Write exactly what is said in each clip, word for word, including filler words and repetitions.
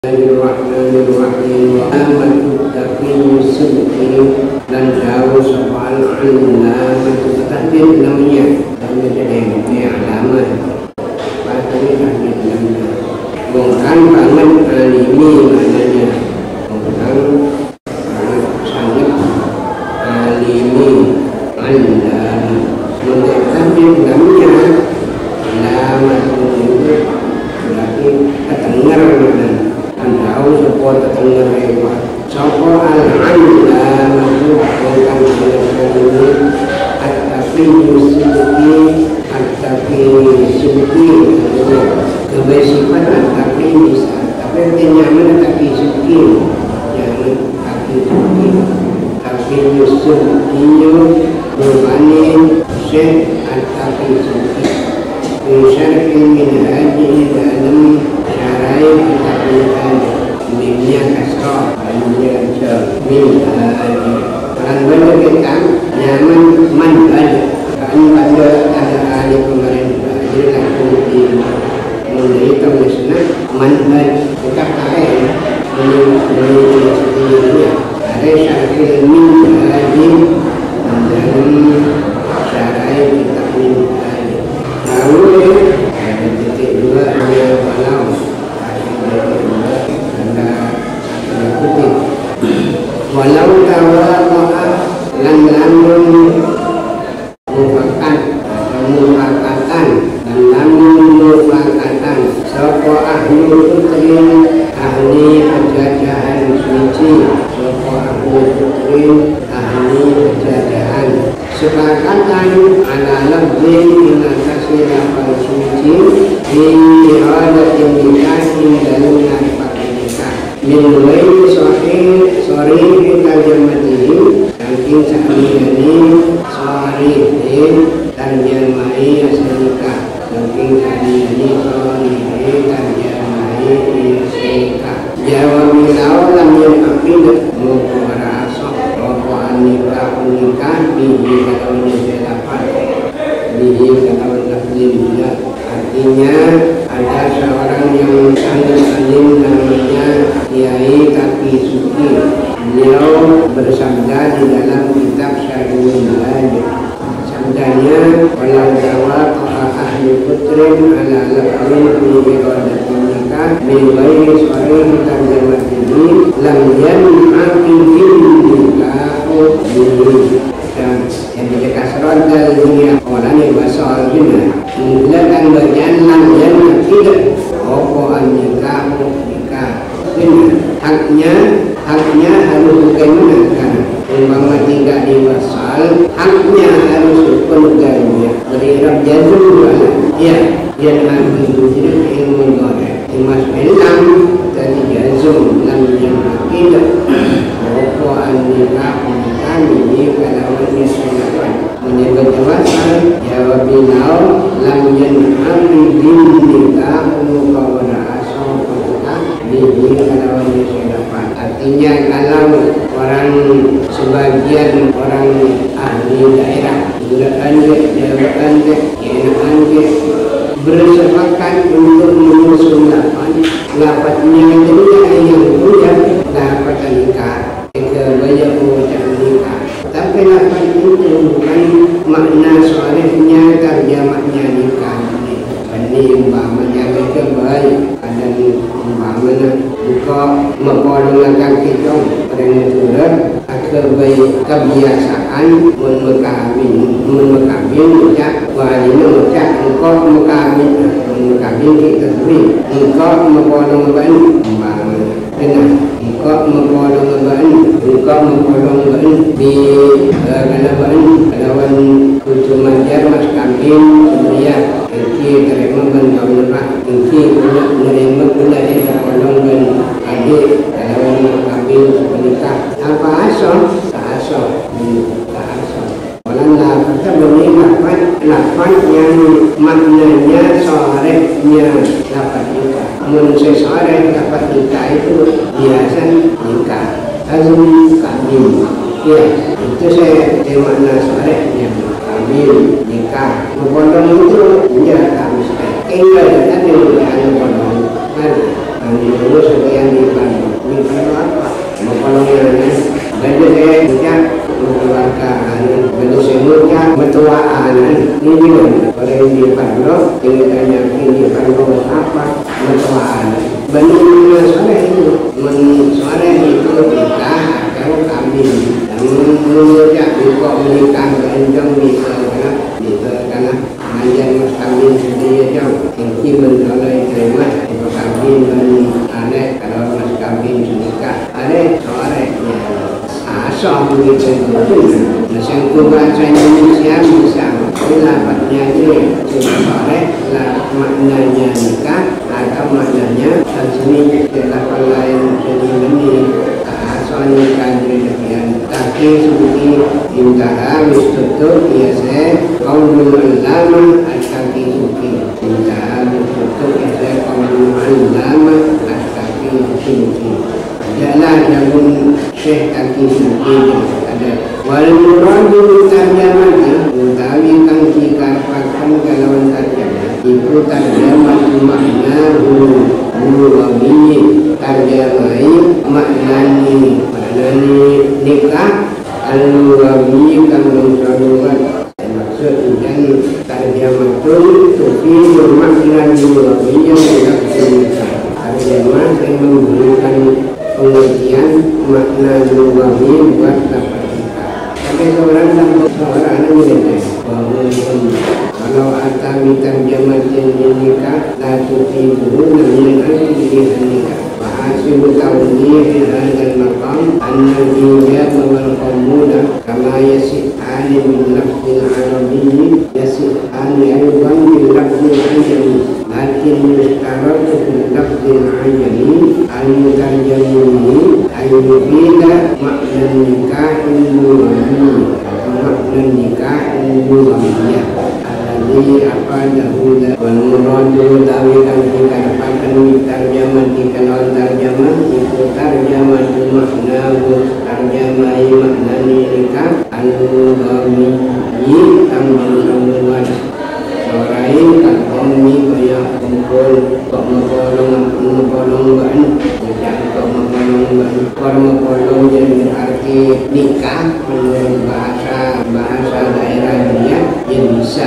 Bismillahirrahmanirrahim. Wa amatu taqim sidqi dan jauh soal alamatu tahdid namanya. Namanya jadi ini alamat. Patutnya tahdid namanya. Bukan banget alimi maknanya. Bukan sangat alimi alam. Untuk tahdid namanya alamat itu berarti kedengar mana. Tahu support terdengar hebat. Sopo al-alam itu bukan ini at-tapi suci at-tapi suci kebersifat at-tapi bisa tapi nyaman tapi suci jangan tapi suci tapi suci berbanding syekh at-tapi suci syar'i min hadhihi dalam syarai kita minyak kasar, minyak cer, minyak dan benda kita nyaman manfaat. Kan pada ada ahli pemerintah jadi laku di mengenai kawasan manfaat kita kaya mengenai sendirinya. Ada syar'i minyak dalam syarai kita minyak. Lalu ada titik dua ada walau walau tawaqa'a lan lamun mufakat atau mufakatan dan lamun mufakatan sapa ahli putrin ahli penjajahan suci sapa ahli putrin ahli penjajahan sepakatan ala lafzin inatasi lafal suci di ihadatin nikahin dalam nafak nikah min wain sahih sorry tarjamatihim saking sa'aliyani sarihin tarjamai asalika saking sa'aliyani sarihin tarjamai asalika jawab milau lam yang aqidah mukawara asok roko'an nikah nikah bihi kalau nisya dapat bihi kalau lafzimnya artinya ada seorang yang sangat alim namanya Kiai Tapi Suki. Beliau bersabda di dalam kitab Syarihul Hajj. Sabdanya walau jawab ahli putrin ala lafzin fi iradatin nikah min ghairi sharih tarjamatihi lam yan'aqidin nikahu bihi. Dan yang dikasrot dari dunia orang yang basal bina mulakan berjalan yang tidak pokok nikah nikah bina haknya haknya harus digunakan umpama tidak diwasal haknya harus penegakannya berirab jazum ya yang harus diwujud ilmu goreng imas ilam dari jazum lam yang tidak pokok nikah nikah ini kalau disebutkan menyebut jawatan jawab binau lam yan'aqid bin nikah mukawara asal nikah ini kalau disebutkan artinya kalau orang sebagian orang ahli daerah gerakan jawatan kenakan bersepakat untuk mengusung lapan lapatnya itu yang punya dapat nikah ke banyak mengucap nikah tapi lapan itu bukan makna soalnya terjemahnya nikah ini umpamanya mereka baik ada umpamanya buka mempodongkan kita perempuan agar baik kebiasaan memekawin memekawin ucap wajib ucap engkau mekawin mekawin kita sendiri engkau mempodongkan umpamanya benar engkau mempodongkan engkau mempodongkan di kalawan kalawan kucu majar mas kambing sebenarnya ingki terima bentang lepas ingki guna menerima guna yang terkolongkan adik kalawan mas kambing menikah apa asal tak asal tak asal walau kita beri lapan lapan yang maknanya sorehnya dapat nikah manusia soreh dapat nikah itu biasa nikah azmi kambing ya itu saya makna sorehnya kambing nikah memotong itu menjadi kami sekali tinggal dan ada yang memotong kan Ini dulu sekian di Bandung. Ini perlu apa? Mau kolongan. Benda saya punya mengeluarkan, benda saya punya metuaan. Ini juga kalau di Bandung, ini tanya ini Bandung apa? Metuaan. Benda sore itu, sore itu kita atau kami yang mengucap juga menikah berenjong bisa karena bisa karena ngajar mas kami sendiri jauh inti menolak terima itu kami dan aneh kalau mas kami menikah aneh sore asal begitu nasi bahasa Indonesia bisa pendapatnya ini sore lah maknanya nikah atau maknanya seni dilakukan lain jadi ini soalnya kajian sekian tapi suki intaha mistutup biasa kaum lama asaki suki intaha mistutup biasa kaum lama asaki suki jalan yang pun syekh kaki suki ada wal muradu tarjamah utawi kang dikatakan kalawan tarjamah itu tarjamah makna hulu hulu wabini tarjamai maknani maknani nikah al-wabini kang mengsalukan maksud dan tarjamatun tufi makna hulu-wabini yang tidak bisa tarjamah yang memberikan pengertian makna hulu-wabini buat dapat nikah tapi seorang tambah seorang ini kalau atami tarjamatin nikah la tufidu min al-jihad nikah hasil tawdih hadal maqam an-nabiyya wal qawmuna kama yasihani min lafzil arabiyyi yasihani aydan min lafzil ajami lakin yustaratu min lafzil ajami al-mutarjamuni ayyubida makna nikah al-muwahmi makna nikah al-muwahmiyah alladhi afadahu wal muradu tawikan dikatakan tarjamah dikenal tarjamah itu tarjamah maknahu tarjamai maknani nikah al-muwahmi kang mengandungan sorai kami banyak kumpul kok mengkolong mengkolong ban jangan kok mengkolong ban kok mengkolong jadi berarti nikah menurut bahasa bahasa daerah dia yang bisa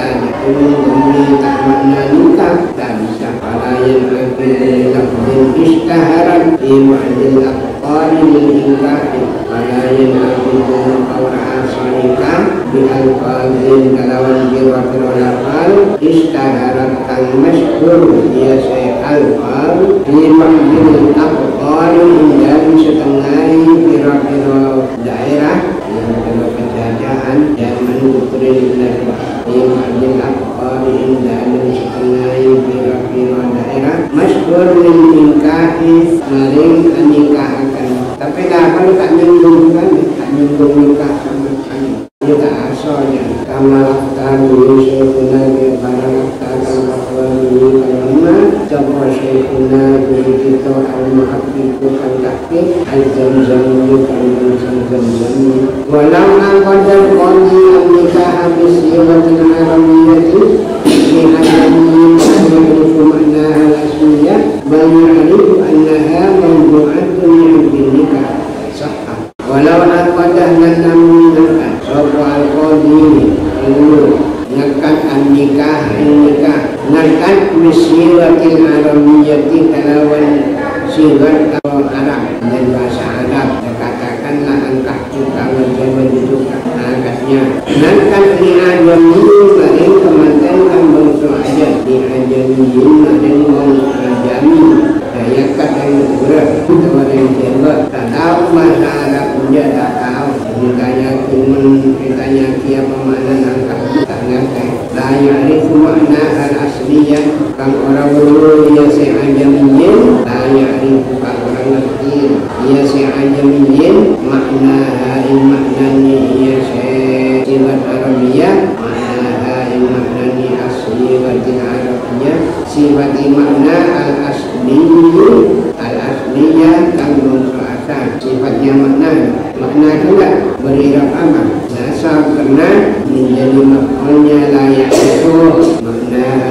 jadi tak makna nikah tak bisa palayan akhir lafzin istaharan di ma'adil aqari nikah palayan akhir awra nikah di al-fazin kalawan biro-biro lafal istaharat kang masyhur dia saya al-fal di ma'adil aqari dan setengah biro-biro daerah yang dalam penjajahan zaman Putri Nabi di ma'adil aqari dan setengah biro-biro daerah masyhur min nikahi maring nikahkan tapi dah kalau tak nyambung kan tak nyambung nikah sama sekali kita asalnya kama tahu syekhuna bi barakah al-aqwal ini karena coba syekhuna bi kita al-muhaqqiq al-tahqiq al-zamzam al-zamzam walau aqadal qadi an-nikah bi siwatin arabiyyati bi hadamin al-hukum makna al-asmiyah bal ya'rifu annaha mawdu'atun min nikah sahha walau aqadah namun nakat sopa al-qadi ini nakat an-nikah an-nikah nakat bisiwatil arabiyyati kalawan siwat atau Arab dan bahasa Arab katakanlah angkah juga zaman juga angkatnya nakat li'ajami maring kemantan kambang su'ajat li'ajamiyin maring bangsa ajami daya kadang berat orang yang hebat tak tahu bahasa Arab dia tak tahu ditanya kumun ditanya kia pemanan angkat tak ngerti la ya'rifu makna al-asliyah kang orang dulu dia se'ajamiyin la ya'rifu kang orang ngerti dia se'ajamiyin makna ha'in maknani dia se'silat Arabiyah makna ha'in maknani asliwatin Arabiyah sifati makna al-asliyah al-asliyah kang bangsa asal sifatnya makna makna juga berirab amal dasar karena menjadi maklumnya layak itu makna al-asliyah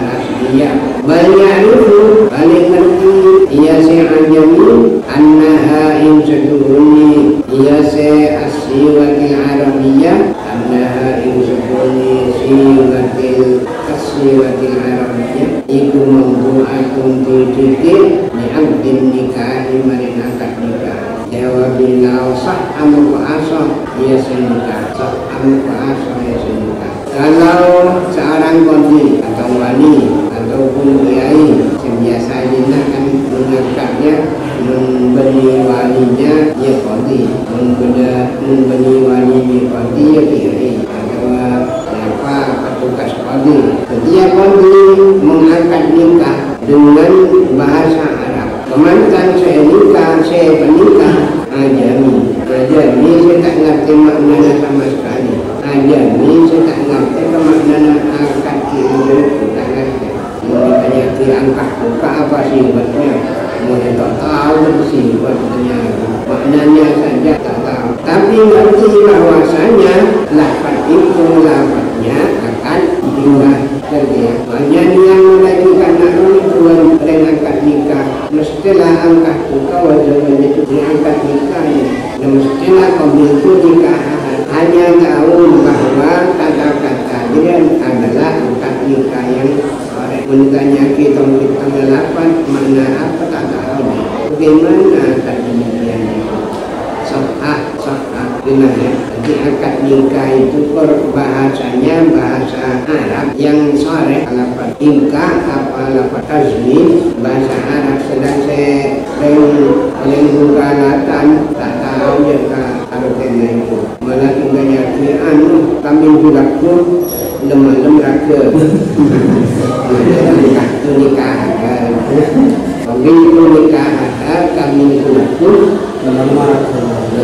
Arabiyah. Bal ya'rifu balik ngerti iya si ajami annaha in seduni iya si as-siwatil Arabiyah annaha in seduni siwatil as-siwatil Arabiyah iku mambu'atun didikit ni'abdin nikahi marin akad nikah. Jawabila sah amu asah iya senikah, sah amu asah iya senikah. Kalau seorang kondi atau wali ataupun kiai biasa ini akan mengangkatnya memberi walinya ya kondi, memberi walinya kondi ya kiai atau apa petugas kondi. Setiap kondi mengangkat nikah dengan bahasa Arab. Kemantan saya nikah, saya penikah ajami, ajami saya tak ngerti maknanya sama sekali. Ajami saya tak ngerti maknanya akad itu, tak ngerti. Maknanya diangkat buka apa sifatnya, mau tak tahu sifatnya, maknanya saja tak tahu. Tapi ngerti bahwasanya lafaz itu lafaznya akan diubah. Banyak yang melakukan tuan dengan akad nikah, mestilah angkat buka wajah itu diangkat nikahnya, dan mestilah pemilku nikah hanya tahu bahwa kata-kata dia adalah akad nikah yang sore. Menitanya kita kita melakukan makna apa tak tahu. Bagaimana akad nikah itu? Sahah, sahah, gimana? Jadi akad nikah itu bahasanya bahasa Arab yang sore, lafaz ingkah apa lafaz tazmin bahasa Arab. Sedang saya paling bukanatan tak tahu juga artinya itu. Malah tinggalnya anu kami berlaku lemah-lemah raga. Nikah tu nikah ada, kami tu nikah ada, kami berlaku lemah raga.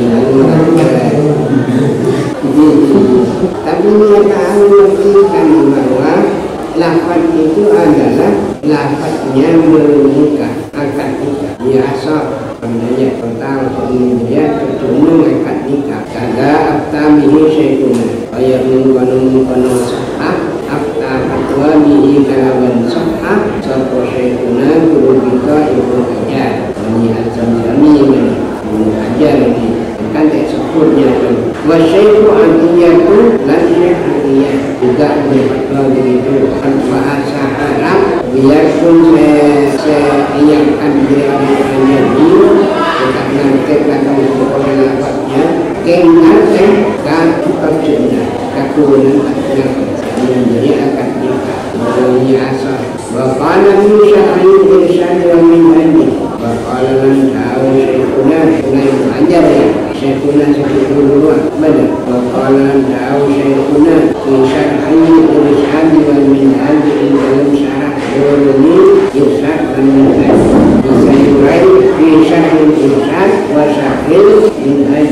Tapi mereka mengertikan bahwa lafaz itu adalah lafaznya menikah, akad nikah. Biasa pandanya pertama kemudian ketemu akad nikah. Kada aftamihi syaituna ayat mengkono-mengkono sahah afta fatwa bihi kalawan sahah sapa syaituna guru kita Ibnu Hajar. Ini al-Jamzami ini Ibnu Hajar ini kan tak sebutnya tu. Wasyaitu antiyatu lan syai'iyah juga berfatwa begitu. Bahasa Arab biarpun saya saya ingatkan dia hanya dia tidak nanti akan oleh lafaznya kenate kan terjemah kakunan artinya menjadi akan kita menjadi asal. Baqala fi syar'i irsyad wa minhaj baqala lan ta'awu syaikhuna Ibnu Hajar ya Syekhuna Syekhuna mana baqala lan ta'awu syaikhuna fi syar'i irsyad wa minhaj dalam syarah ini irsyad wa minhaj bisa diurai fi syar'i irsyad wa syar'i minhaj.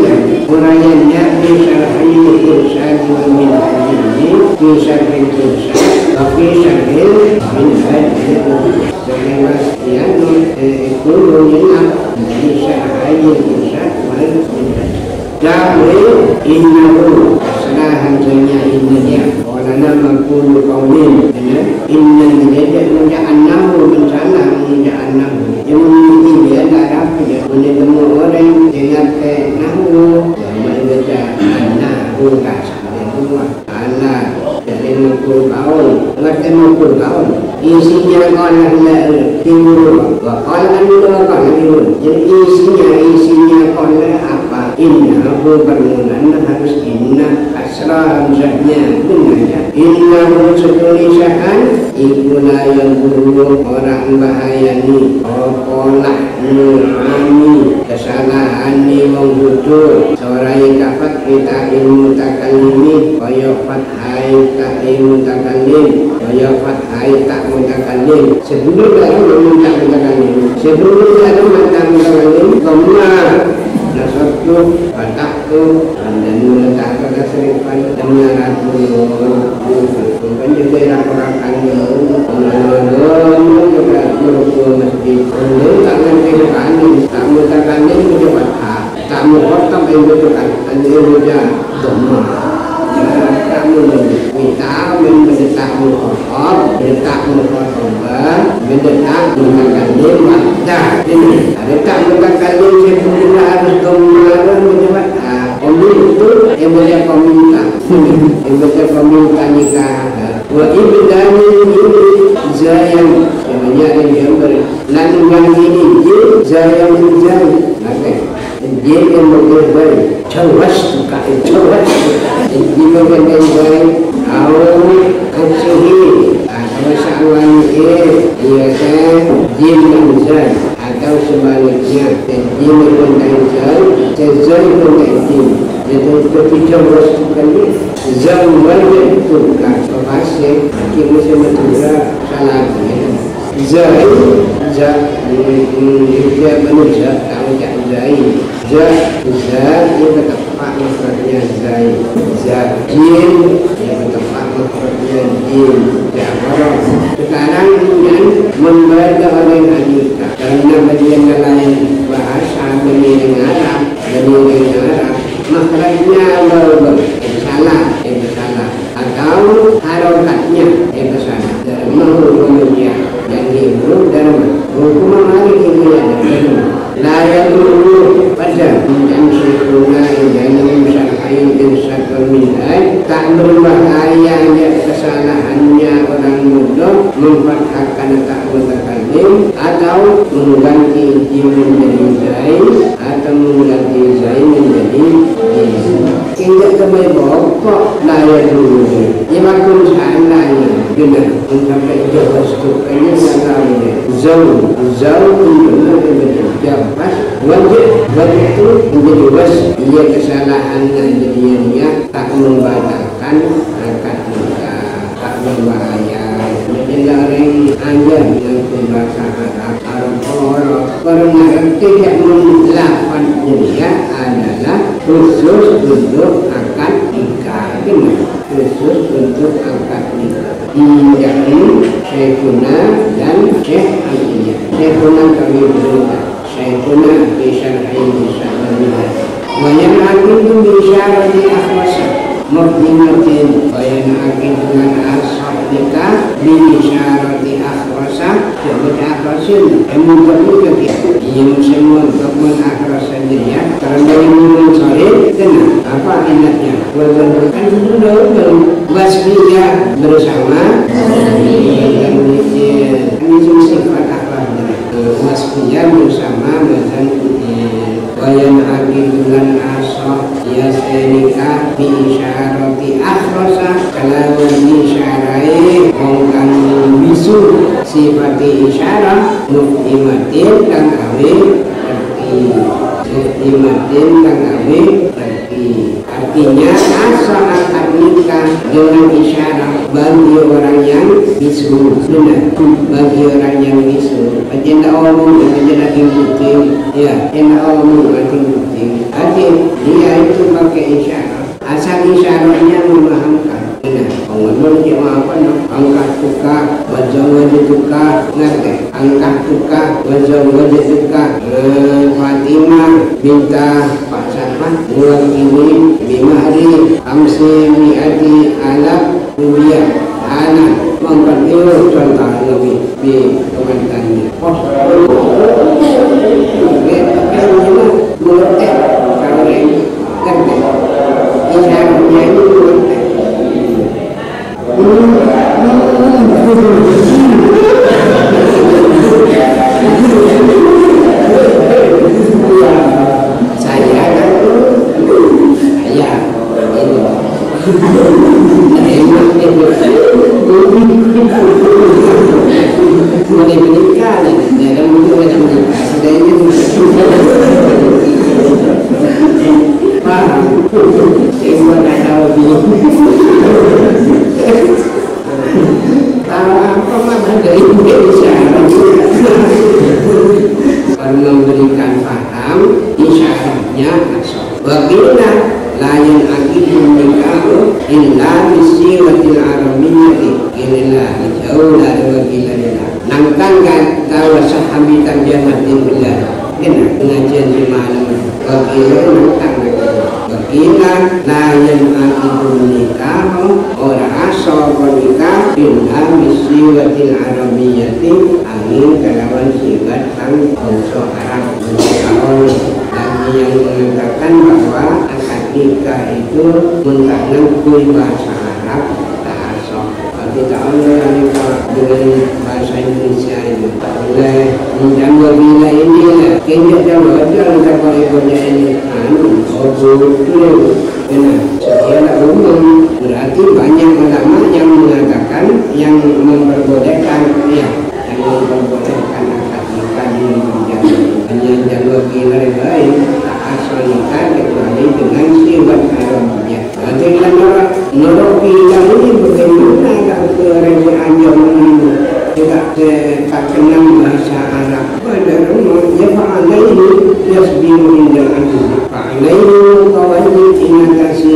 Uraiannya fi syar'i irsyad wa minhaj ini fi syar'i irsyad tapi syar'i minhaj itu sebebas yang itu mengingat dari syar'i irsyad wa minhaj. Jadi innahu kesalahan hanya innya olana maqul qaulin inna menjadi menja'annahu mensalah menja'annahu yang memiliki dia darah dia menemu orang dengan nahu yang membaca annahu kasih semua Allah dari maqul qaul ngerti maqul qaul isinya qala la timur wa qala la qala jadi isinya isinya qala apa inna aku bermulan harus inna asra hamzahnya dengannya inna tulisan ikulah yang buruk orang bahayani opolah nu'ami kesalahan ni menghudur sorai kafat kita ilmu takallimi kaya fathai tak ilmu takallim kaya fathai tak mutakallim sebelum dalam meminta mutakallim sebelum dalam meminta mutakallim kemar nasabtu bataktu dan meletakkan keserifan dengan bukan juga laporan mengalami juga berhubung masjid lalu tak nanti berkani tak mutakallim juga batak tak mukhtab yang berkata anda juga dhamma kamu minta mendetak mukhaf, mendetak mukhafah, mendetak mutakalim wahdah. Ini mendetak mutakalim sebenarnya harus kemudian menjawab. Kamu itu yang boleh kamu minta, yang boleh kamu minta nikah. Wa ibdani ini zayam, sebenarnya yang beri. Lalu yang ini zayam zayam. Oke. Dia yang boleh cawas tukar, cawas. Dia boleh beri. Awal kecil, atau sawan ini ia kan jin manzal atau sebaliknya jin manzal, jazal manzal. Jadi ketika berasukan ini zaman itu kan bahasa kita sebenarnya salah ya. Zai, zai, dia manusia tahu tak zai, zai, zai dia bertempat maksudnya zai, zai jin dia bertempat maksudnya jin. Orang sekarang ini membaca oleh Hadika karena bagian lain bahasa bani Arab, bani Arab makhrajnya berubah, salah, yang salah, atau harokatnya yang salah. Dari mahu yang Hebrew dan hukum mari ini ada layak dulu pada yang sempurna yang mensyarahkan insya Allah tak berbahaya kesalahannya orang muda memfathahkan tak mutakalim atau mengganti jim menjadi zain atau mengganti zain menjadi jim. Tidak kebaik kok layak dulu. Imakun seandainya benar mencapai jauh setukanya salamnya jauh jauh untuk menjadi pas wajib wajib itu menjadi was ia kesalahannya jadi dia tak membatalkan akad nikah tak berbahaya. Jadi orang ajar yang berbahasa Arab Arab orang tidak melakukan dia adalah khusus untuk akad nikah. Khusus untuk akad nikah. Yakni Syekhuna dan Syekh Al-Iyah. Syekhuna kami berita. Syekhuna bisyara'in bisyara'in. Wayan akin itu bisyara'in akhwasa. Mufdimatin. Wayan akin dengan asal nikah bisyara'in akhwasa. Sebut akhwasin. Emudah juga dia. Yang semua dokumen akhwasa dia. Karena yang minum sore, kenal. Apa ingatnya? Kan sudah wasfiyah bersama ini sifat akhlaknya wasfiyah bersama mazan wayan akidulan asal ya senika biisyarati akhrasa kalau isyarai mongkan bisu sifati isyarah muftimatin kang awe muftimatin kang awe artinya asal akad nikah dengan isyarat bagi orang yang bisu, benar, bagi orang yang bisu. Agenda umum, agenda tinggi, ya, agenda umum, tinggi. Artinya dia itu pakai isyarat. Asal isyaratnya memahamkan. Benar, pengen dia apa nak? Angkat tukar, wajah wajah tukar, ngerti? Angkat tukar, wajah wajah tukar. Fatimah minta Pak Syafat uang ini lima hari amsi miati anak rupiah anak mengkat itu contoh lebih di kementeriannya. Oh, kan memang mulut eh kalau ini kan isyaratnya itu mulut eh. Saya kan saya mulai menikah dalam mulai menikah sudah ini paham semua tak tahu tahu apa mana dari Indonesia kalau memberikan paham isyaratnya asal wakilnya layan akidu nikah illa bisiwatil arabiyyati inilah jauh dari wakilannya nangkangkan tawa sahabi tarjamatin billah kena pengajian di malam wakilnya nangkang Berkilah layan akidun nikah ora asal nikah illa bisiwatil arabiyyati angin kalawan sifat sang bangsa Arab. Kalau kami yang mengatakan bahwa akad nikah itu menggunakan bahasa Arab tak asal. Kita Allah nikah dengan bahasa Indonesia ini. Oleh menjaga bila ini kena jawab jangan dapat ibunya ini. Anu, ojo itu benar. Sekian umum berarti banyak ulama yang mengatakan yang memperbolehkan ya, yang memperbolehkan akad nikah di menjaga. Hanya jaga bila baik tak asal nikah kecuali dengan sifat Arabnya. Berarti kalau menurut bila ini bagaimana kalau kerajaan zaman tidak tak kenal bahasa Arab pada rumah ya fa'alaihi yasbiru indal aziz fa'alaihi kawani ingatasi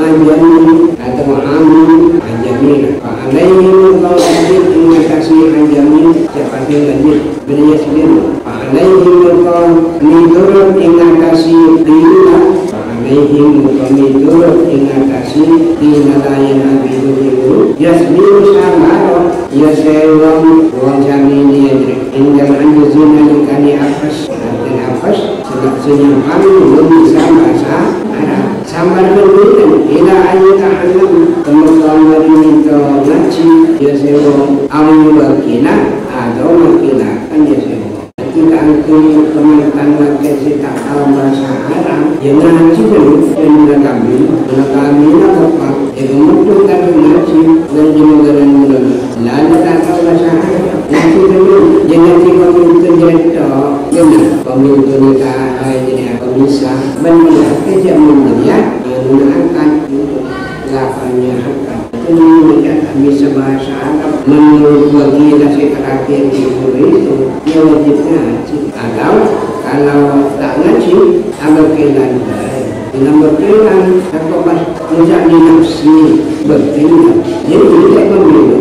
ajami atau amin ajami fa'alaihi kawani ingatasi ajami seperti lagi beri yasbiru fa'alaihi kawani turut ingatasi diulah fa'alaihi kawani turut ingatasi dinalayan abidu itu yasbiru sabar yasbiru wong jamini indal anjuzina nikani afas dan afas sebab senyuman belum bisa bahasa Arab sama dengan ila ayata alam kemudian meminta ngaji ya sewa awi wakila atau wakila kan ya sewa ketika aku kementan lagi tak tahu bahasa Arab ya ngaji dulu dan menekami menekami apa ya kemudian tak ngaji dan jemugaran muda lalu tak tahu bahasa Arab nanti dulu jangan tiba pemimpin jatuh benar pemimpin nikah ini pemisah benar kerja melihat menggunakan lapannya akan itu menunjukkan bisa bahasa Arab menurut bagian si terakhir itu dia wajibnya ngaji atau kalau tak ngaji ada kelan dengan berkelan atau pas menjadi nafsi berkelan jadi tidak memilih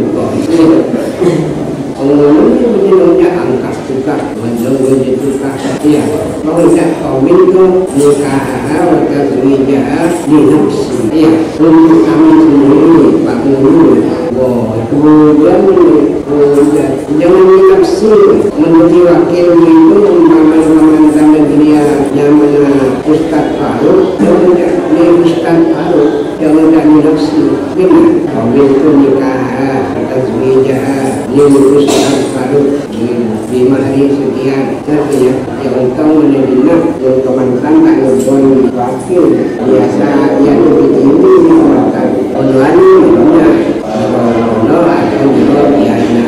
orang ini menjelaskan angkat juga menjelaskan juga ya mengucap kaum itu nikah atau wijah di nafsi ya untuk kami sendiri Pak Guru wah kemudian kemudian jangan di nafsi menjadi wakil itu umpaman-umpaman sama dia yang mana Ustaz Faruk jangan di Ustaz Faruk jangan di nafsi benar kaum itu nikah atau wijah di Ustaz Faruk di mahari sekian artinya yang engkau menerima yang kemantan tak ngepon wakil biasa yang lebih tinggi mengatakan penuhani benar Allah atau juga biasa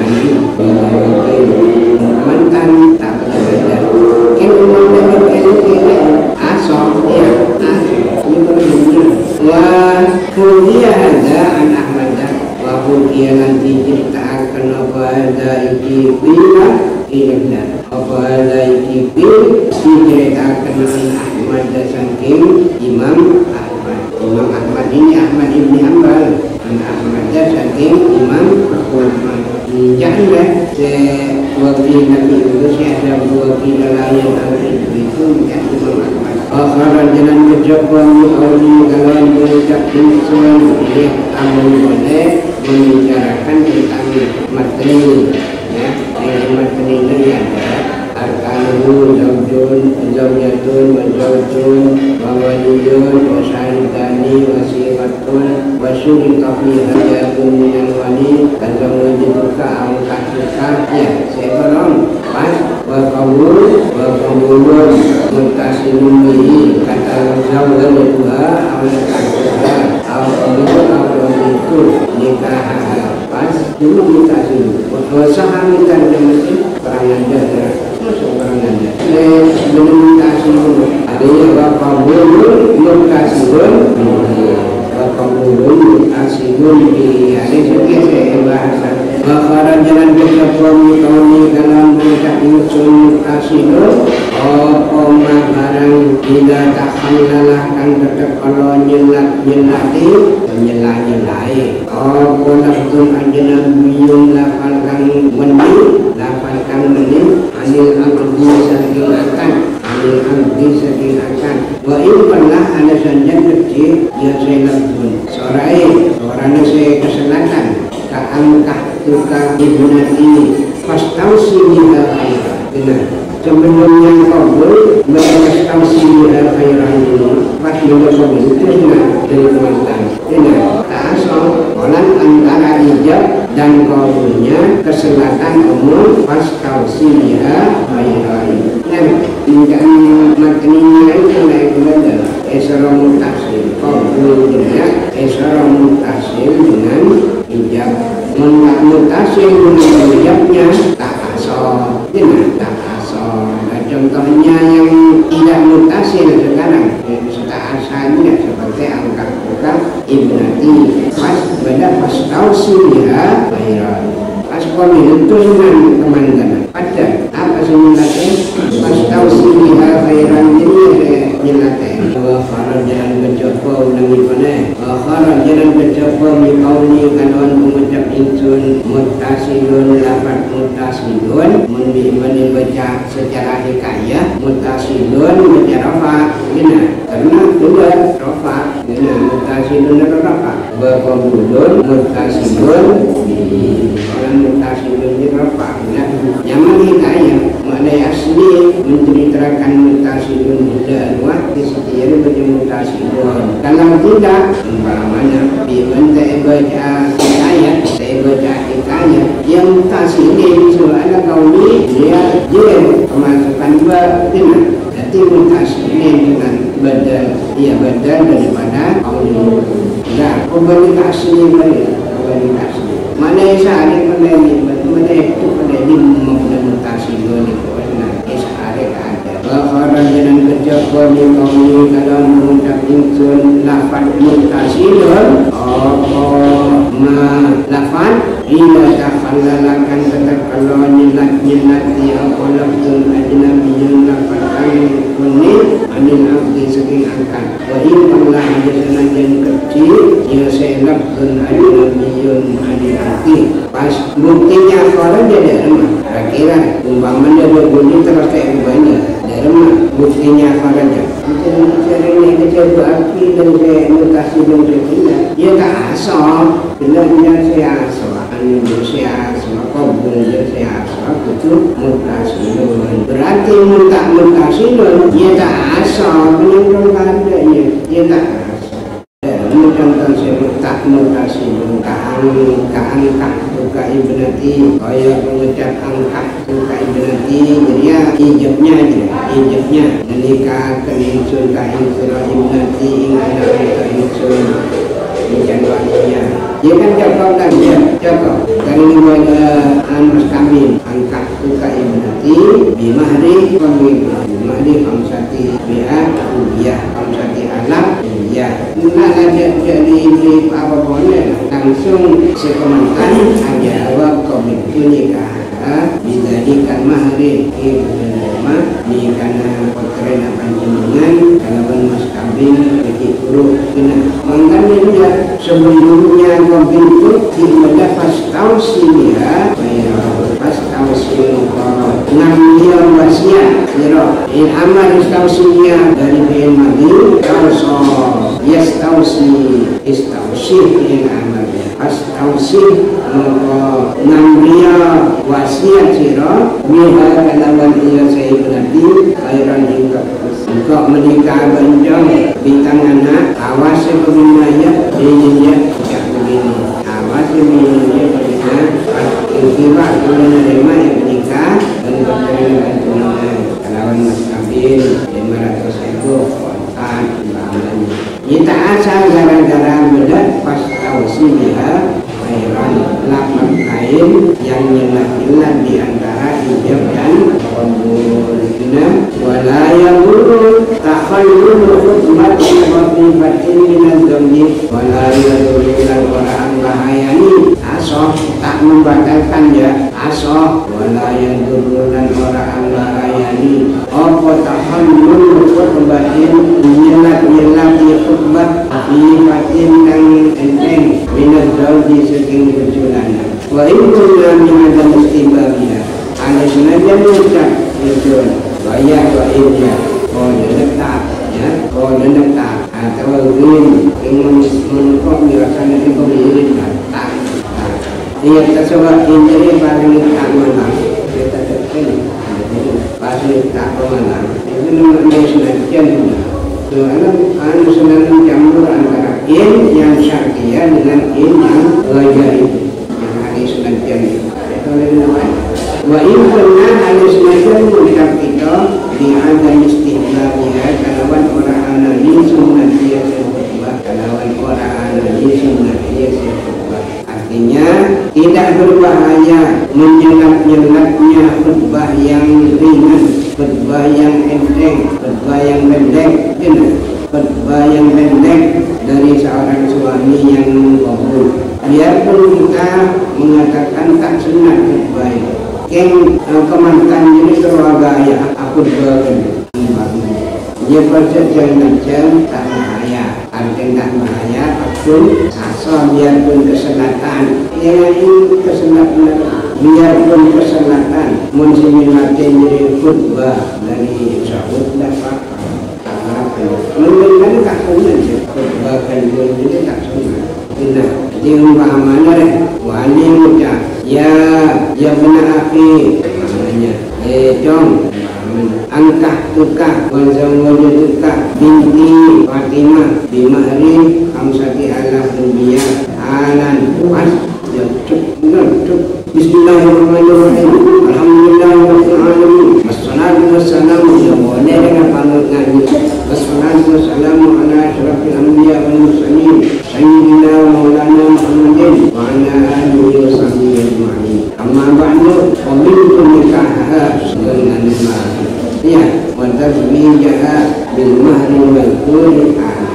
mantan tak berbeda yang memandang ini asal ya asal wah kemudian ada anak madah walaupun ia nanti ceritakan apa ada iki bila ilahnya apa ada iki bil diceritakan oleh Ahmad Saking Imam Ahmad Imam Ahmad ini Ahmad Ibn Hanbal Ahmad Saking Imam Ahmad jangan wakil Nabi Indonesia ada wakil lain itu menjadi Imam Ahmad akhiran jalan kejauhan awli kawan berucap insuan dia amun boleh membicarakan tentang materi ya yang materi ini ada arkanul zawjun zawjatun wazawjun wawaliyun wasyahidani wasifatun wasyuri kafi hajatun minal wali kalau wajibka angkatuka ya saya belum pas wakawul wakawulun mutasilun bihi kata zawjun dua awal katuka awal itu awal itu nikah pas dulu mutasilun wasahamikan dengan perangan jaga orang anda. Sebelum kasihun, ada yang bapak bulu, belum kasihun, bapak bulu, kasihun di hari sekian saya bahasa. Bapak jalan kita suami kami dalam mereka insun kasihun, oh omah barang tidak tak hamlalahkan tetap kalau nyelat nyelati, nyelah nyelai. Oh kolabdun ajaran biyun lafalkan meni, lafalkan meni. Anil abdi saking akan anil abdi saking akan wa in pernah ada sanjan kecil ya saya labun sorai orangnya saya keselatan ka angkah tuka ibnati fastausi biha khairan benar sebelumnya kabul berfastausi biha khairan ini pas juga kabul itu benar dari mantan benar asal orang antara hijab dan kabulnya keselatan umum fastausi biha khairan dan tindakan matninya itu naik kepada esara mutasil kabul dengan esara mutasil dengan hijab mutasil dengan hijabnya tak asal dengan tak asal nah, contohnya yang tidak mutasil sekarang tak asalnya seperti angkat buka ibnati pas pada pas tausinya khairan pas kami itu dengan teman-teman pada apa sebenarnya pas tausinya khairan ini jelaskan bahwa kharajan bercoba ulangi mana kharajan bercoba mi qauli kanon mengucap insun mutasilun lafaz mutasilun mun baca secara hikayah mutasilun baca rafa benar karena dua rafa benar mutasilun rafa berqabulun mutasilun orang mutasilun di rafa benar nyaman hikayah makna asli menceritakan mutasilun dan waktu setiap baca mutasilun kalau tidak umpamanya bimanta baca hikayah saya baca hikayah yang mutasilin soalnya kauli dia dia kemasukan benar jadi mutasilin dengan badal ia badal daripada kauli enggak komunikasi baik komunikasi mana sehari mana ini mana itu pada ini maupun mutasilun itu benar sehari ada bahwa jangan berjawab di kauli kalau mengucap insun lafaz mutasilun oh ma lafaz ila takhallalakan tetap kalau nyelat-nyelat dia walaupun ajnabiyun lafazkan kuning anil abdi saking angkat wa in Allah jasanan kecil ya selapun ajnabiyun anil abdi pas buktinya kalau jadi remah kira umpamanya dia bunyi terus kayak banyak dari remah buktinya kalau dia cara ini kecil api dan saya mutasi dan saya ya tak asal bilangnya saya asal Indonesia semua kabul saya asal itu mutasilun berarti mutak mutasilun dia tak asal penyempurnaannya dia tak asal contoh saya mutak mutasilun keangkat tuka ibnati kaya mengucap angkat tuka ibnati jadi ya hijabnya aja hijabnya menikah keninsun kainsun ibnati ingana kainsun dijadualinya dia kan cakap kan dia cakap dari mana anas kami angkat tuka ibnati bimahri kami bimahri kamsati bi'a ubiyah kamsati alam ubiyah nah ada jadi ini apa boleh langsung sekomentar aja awak kami nikah dijadikan mahri ibnama di kana potret panjenengan kalawan mas kambing bagi guru benar makanya dia sebelumnya kambing itu tidak pas tahu sih ya pas tahu sih ngambil wasiat kira in amal istausinya dari bin madi kauso yastausi istausi in amalnya pas tausi ngambil wasiat siro biha kalawan iya saya berarti khairan hingga engkau menikah banjong bintang anak awas kebinanya dia tidak begini awas kebinanya berbina kira kalau menerima yang menikah dan berjalan dengan kalawan mas kambing lima ratus ribu kontan bangannya kita asal gara-gara berat pas tausi biha khairan lapang kain yang nyelat-nyelat di antara hijab dan kabul benar wala yaqulu takhallul khutbah khatibatin min az-zawji wala yadulil Quran bahayani asoh tak membatalkan ya asoh wala yadulil Quran bahayani apa takhallul khutbatin nyelat-nyelat di khutbah khatibatin dan enteng min az-zawji saking berjulana wa in kunna min al-istibabiyah ala sunnah mengucap itu Wayah wa'idya kode letak ya, kode letak atau rim dengan menukok dirasanya di pemilik letak. Ia tersebut ini paling tak menang kita terkini paling tak menang itu namanya senajan. Soalnya anu senang campur antara in yang syar'iyah dengan in yang ghairiyah yang ada senajan itu oleh namanya. Wa in kunna ada senajan mengucap kita di ada istiqlaliha kalawan orang anani sunnatiyah khutbah kalawan orang anani sunnatiyah khutbah. Artinya tidak berbahaya menyelat-nyelatnya khutbah yang ringan, khutbah yang enteng, khutbah yang pendek, khutbah yang pendek dari seorang suami yang kabul. Biarpun kita mengatakan tak sunat khutbah itu, Keng kemantan ini terwagaya aku bergen dia berjalan jam tak bahaya, artinya tak bahaya apapun asal biarpun keselatan yang ini keselatan biarpun keselatan mensiminatin jadi khutbah dari Saud dapat mungkin tak sunat khutbah kan jadi tak sunat. Nah, di umpamanya deh wali ucap ya ya benar api namanya eh jom angkah tukah wazawwaju tukah binti Fatimah bimahri khamsati alaf rupiah alan was ya cuk cuk bismillahirrahmanirrahim alhamdulillahirabbil alamin wassalatu wassalamu ya boleh dengan panggil ngaji wassalatu wassalamu ala asyrafil anbiya wal mursalin sayyidina maulana Muhammadin wa ala alihi wa sahbihi ajma'in. Amma ba'du qabiltu nikahaha dengan ya wa tazwijaha bil mahri wal qur'an.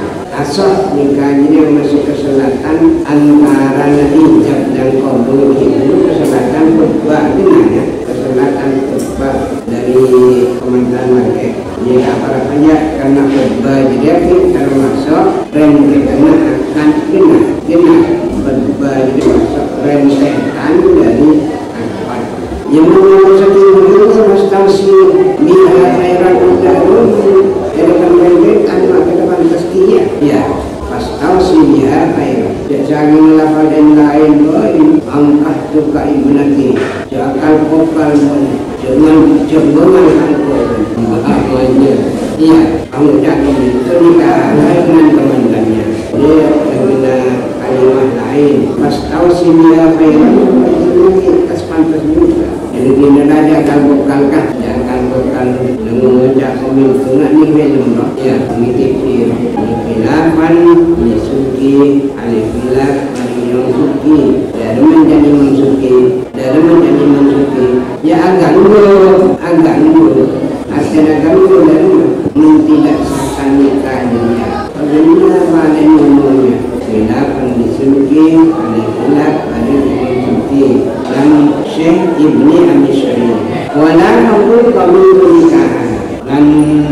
Asal nikah ini masih keselatan antara ijab dan qabul itu keselatan khutbah dinanya keselatan khutbah dari komentar lagi jika para penyak karena khutbah jadi termasuk rem kita akan kena kena khutbah jadi masuk rentetan dari akbar yang menguasai itu mustausi biha khairan udarun depan rentetan maka depan tazkiyah ya mustausi biha khairan jangan lafal dan lain lain angkat tuka ibnati jangan kopal jangan jangan angkut makanya iya kamu jangan menikah dengan teman-temannya dia dengan kalimat lain mustausi biha khairan kaspantas juga jadi tidak ada kalbuk-kalkah jangan kalbuk-kal dengan mengucap pemimpin ini belum ya mengitipir khilafan menyuki alifilaf yang suki dari menjadi mensuki dari menjadi mensuki ya agak dulu agak dulu hasil agak dulu dari tidak sahkan nikah dunia bagaimana balik umumnya khilafan disuki alifilaf alifilaf dan Syekh Ibni Abi Syarif wala aku kabul nikah dan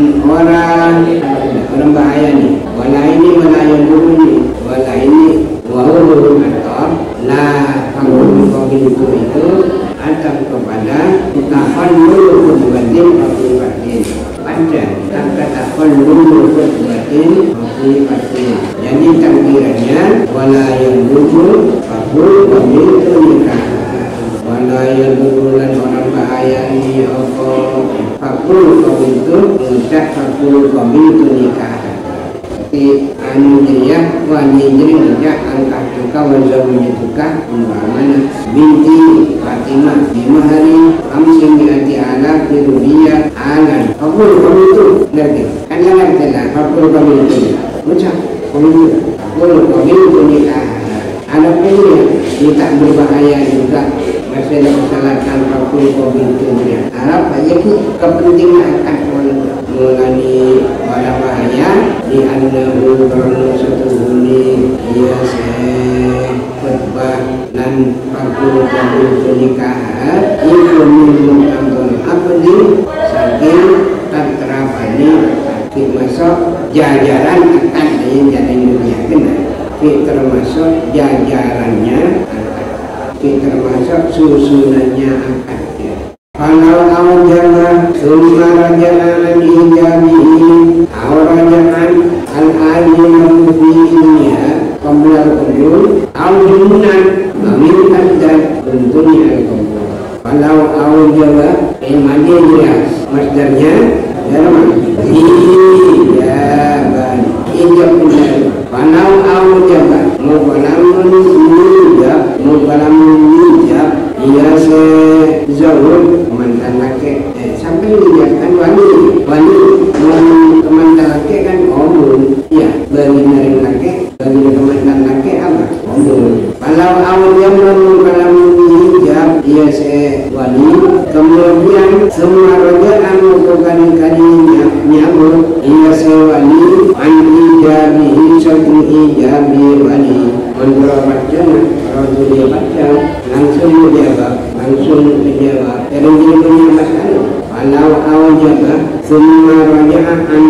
orang orang bahaya nih wala ini wala yang dulu nih wala ini wahulu atau lah kabul kabul itu itu atau kepada tahun dulu kebuatin kabul batin panjang kata tahun dulu kebuatin kabul batin jadi takdirannya wala yang dulu kabul kabul itu nikah wala yang bulan orang bahaya ini apa fakul kau itu mengucap fakul kami itu nikah seperti anu jeriah wani jeri mengucap angkat tukah wazawunya tukah umpamanya binti Fatimah bimahari kamsin diati ala firubiyah alan fakul kami itu ngerti kan yang ngerti lah fakul kami itu ucap kami itu fakul kami itu nikah anak ini tidak berbahaya juga masalah kesalahan fakul kami itu harap aja kepentingan akan mengenai pada bahaya di anahu karena satu huni ia khutbah dan fakul kami itu nikah itu menunjukkan apa di saking terterapani masuk jajaran akan jadi dunia kena termasuk jajarannya termasuk susunannya akan Kalau awal jama summa raja'an ijabihi aw raja'an al-ajimatu fi dunya qabla al-qubur aw jununan meminta dan untungnya al-qubur. Kalau awal jama imannya jelas masdarnya dalam ijaban ijab benar. Kalau awal jama mukalamun ijab mukalamun ijab ia sezawud mantan laki eh, sampai dijadikan wali wali mantan laki kan umum ya bagi narik laki bagi mantan laki apa umum. Kalau awal yang kalau hijab ia se wali kemudian semua rajaan kali-kali nyabut ia se wali an hijabihi satu hijabi wali menurut bacaan kalau dia baca langsung menjawab langsung menjawab dan dia punya masalah. Kalau awal jawab semua rajaan an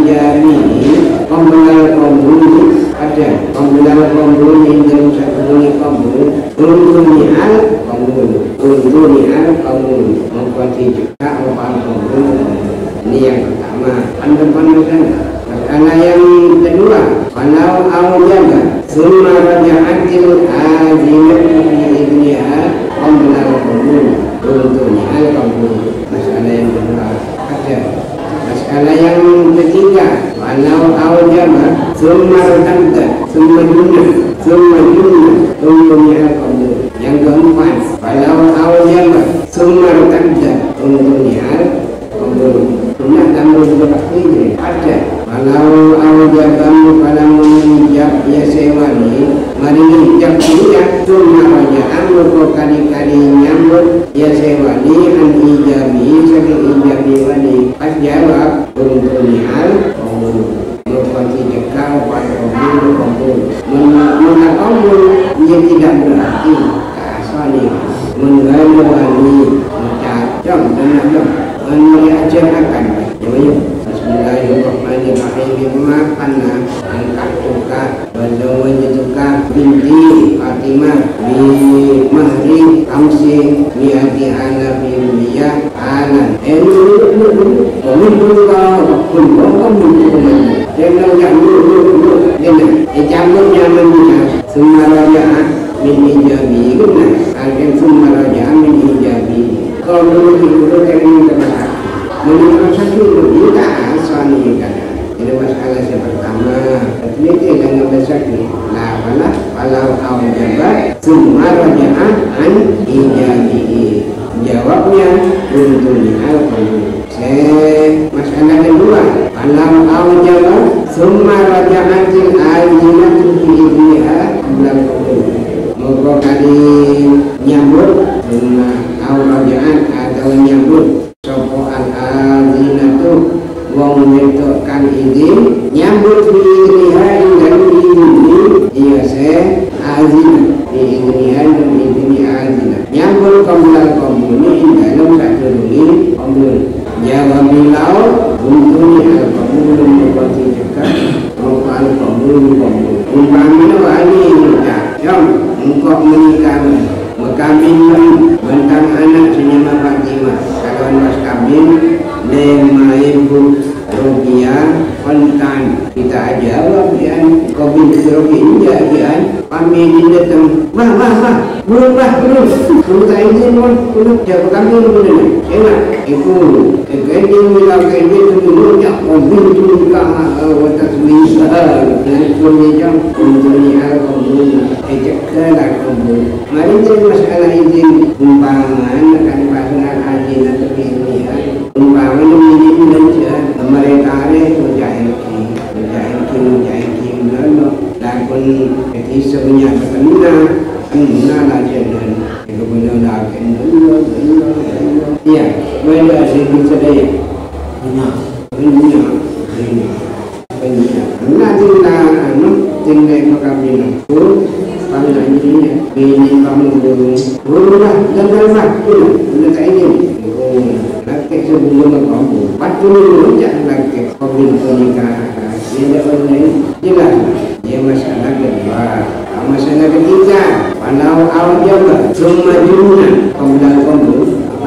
hijabihi pembelal kombul ada pembelal kombul yang dalam satu bunyi kombul untuk ni'al kombul untuk ni'al kombul mengkuati juga opal kombul. Ini yang pertama. Pandang-pandang karena yang kedua kalau awal jawab semua rajaatil azimatu fi ibniha pembelal kombul untuk ni'al kombul. Masalah yang kedua ada. Masalah yang ketiga walau awjaba summa rtadda summa junna summa junna untungnya al-qabul. Yang keempat walau awjaba summa rtadda untungnya al-qabul. Sunnah tambah berpakainya ada walau awjaba falamun hijab ya sewani mari hijab dia summa raja'an kali-kali nyambut ya sewani an hijabi saking hijabi wali pas jawab untuk nihal kombul mengkuati jekal pada kombul kombul menggunakan kombul dia tidak berarti kasani menggali wali mencacam dan nak mengajarkan jawab Bismillahirrahmanirrahim makanlah angkat tukar berdoa binti Fatimah bi mahri kamsi miati ala biya ala elu komin buka kun bokom buka jangan jangan dulu jangan jangan jangan jangan semua raja min hijabi guna akan semua raja min hijabi kalau dulu dulu kami terbatas menurut satu kita asani kan. Jadi masalah yang pertama ini dengan besar ni la wala walau awjaba summa raja'an an hijabihi jawabnya untuk al-qabul. Se masalah kedua walau awjaba summa raja'an til azimatu fi ibniha qabla al-qabul. Moga kali nyambut summa awja'an atau nyambut sopo al-azinatu wong menentukan izin nyambut di iznihan dan izini iya se azina di iznihan dan izini azina nyambut kombul kombul ini dalam satu duni kombul jawab bilau untuni al-kombul memperkuati juga mau al-kombul kombul umpamanya wali nikah jom engkau menikah mekawin bentang anak senyama Fatimah kalau mas kawin lima ribu rupiah kontan kita aja wabian kawin rupiah jajan pamit datang mah mah mah belum lah belum belum tak izin pun belum jaga kami belum enak ibu kegaji bilang kegaji itu dulu ya kawin itu nikah watas bisa dan suaminya untuk al-qabul ejeklah qabul. Mari jadi masalah izin umpamaan akan pasangan haji atau pilihan umpamaan ini belajar mereka ada mujahidki mujahidki mujahidki lalu lakon kisahnya berkena kena lah jalan itu benar lakin dulu dulu dulu ya benda sini sedaya benar benar benar benar nanti lah anu tinggal makabinan pun pada ini ini kamu dulu dulu lah jangan lah dulu dulu tak ini oh laki sebelum kamu patu dulu jangan laki kawin pernikahan dia orang jelas dia masalah kedua masalah ketiga walau awjaba summa junna qabla qabul apa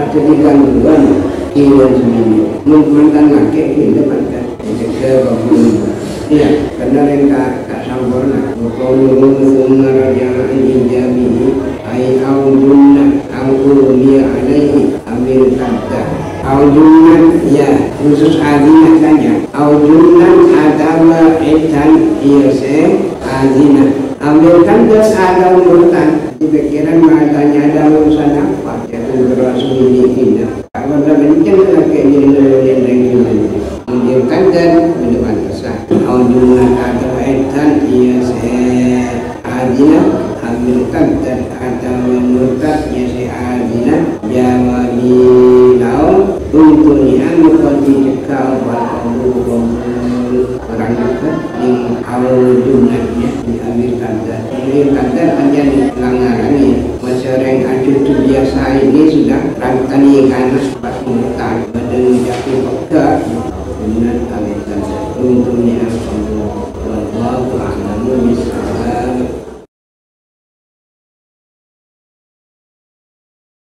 ada di gangguan kira semini menggunakan laki kita pada jaga bangun ya karena mereka tak sempurna berkomunikasi dengan raja anjami ai aujunna aululia alaihi amil kata aujunna ya khusus adina saja aujunna adama etan iase adina ambilkan das ada urutan di pikiran matanya ada urusan apa jatuh berasal ini tidak kalau dah bencang lagi ini yang lain ambilkan dan mendepan kesah aujunna adama etan iase adina ambilkan dan ada murtad iase adina jawabi lau untuk ni'am qadi cekal wal qamul orang dekat yang awal jumlahnya diambil kandar diambil kandar panjang pelanggaran ini masyarakat aju itu biasa ini sudah rangkani karena sempat mengetahui badan jatuh peka